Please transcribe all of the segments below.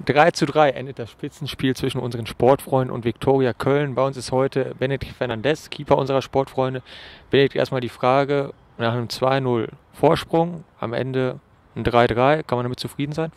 3:3 endet das Spitzenspiel zwischen unseren Sportfreunden und Viktoria Köln. Bei uns ist heute Benedikt Fernandes, Keeper unserer Sportfreunde. Benedikt, erstmal die Frage, nach einem 2:0 Vorsprung, am Ende ein 3:3, kann man damit zufrieden sein?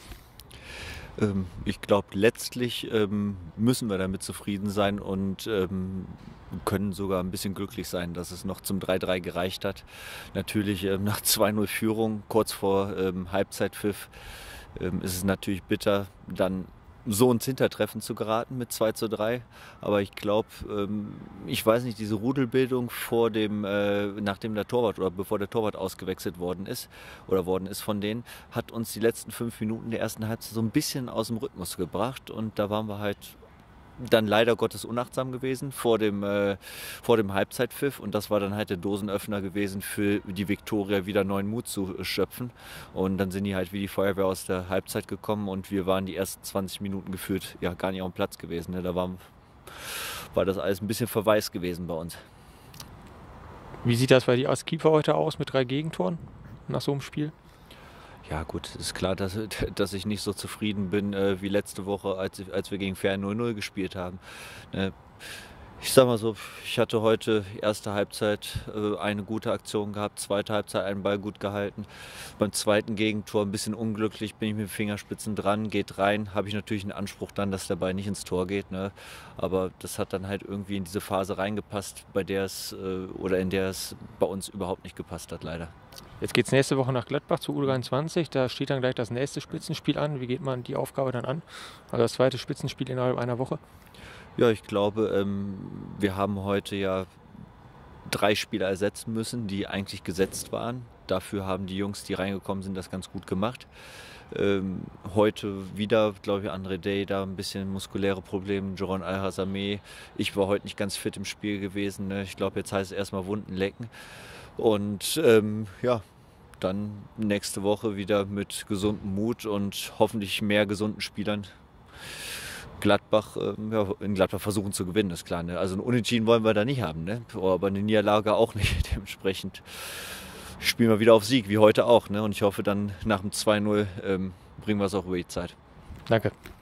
Ich glaube, letztlich müssen wir damit zufrieden sein und können sogar ein bisschen glücklich sein, dass es noch zum 3:3 gereicht hat. Natürlich nach 2:0 Führung, kurz vor Halbzeitpfiff, ist es natürlich bitter, dann so ins Hintertreffen zu geraten mit 2:3. Aber ich glaube, ich weiß nicht, diese Rudelbildung nachdem der Torwart oder bevor der Torwart ausgewechselt worden ist von denen, hat uns die letzten 5 Minuten der ersten Halbzeit so ein bisschen aus dem Rhythmus gebracht. Und da waren wir halt dann leider Gottes unachtsam gewesen vor dem Halbzeitpfiff, und das war dann halt der Dosenöffner gewesen für die Viktoria, wieder neuen Mut zu schöpfen, und dann sind die halt wie die Feuerwehr aus der Halbzeit gekommen und wir waren die ersten 20 Minuten gefühlt ja gar nicht auf dem Platz gewesen, ne? Da war das alles ein bisschen verwaist gewesen bei uns. Wie sieht das bei dir als Keeper heute aus mit 3 Gegentoren nach so einem Spiel? Ja gut, ist klar, dass ich nicht so zufrieden bin wie letzte Woche, als wir gegen Fair 0:0 gespielt haben. Ne? Ich sag mal so, ich hatte heute erste Halbzeit eine gute Aktion gehabt, zweite Halbzeit einen Ball gut gehalten. Beim zweiten Gegentor ein bisschen unglücklich, bin ich mit den Fingerspitzen dran, geht rein. Habe ich natürlich einen Anspruch dann, dass der Ball nicht ins Tor geht. Ne? Aber das hat dann halt irgendwie in diese Phase reingepasst, in der es bei uns überhaupt nicht gepasst hat, leider. Jetzt geht es nächste Woche nach Gladbach zu U23, da steht dann gleich das nächste Spitzenspiel an. Wie geht man die Aufgabe dann an? Also das zweite Spitzenspiel innerhalb einer Woche? Ja, ich glaube, wir haben heute ja 3 Spieler ersetzen müssen, die eigentlich gesetzt waren. Dafür haben die Jungs, die reingekommen sind, das ganz gut gemacht. Heute wieder, glaube ich, André Day, da ein bisschen muskuläre Probleme, Joron Al-Hassameh. Ich war heute nicht ganz fit im Spiel gewesen. Ne? Ich glaube, jetzt heißt es erstmal Wunden lecken. Und ja, dann nächste Woche wieder mit gesundem Mut und hoffentlich mehr gesunden Spielern in Gladbach versuchen zu gewinnen, ist klar. Ne? Also ein Unentschieden wollen wir da nicht haben, ne? Aber eine Niederlage auch nicht. Dementsprechend spielen wir wieder auf Sieg, wie heute auch. Ne? Und ich hoffe dann nach dem 2:0 bringen wir es auch über die Zeit. Danke.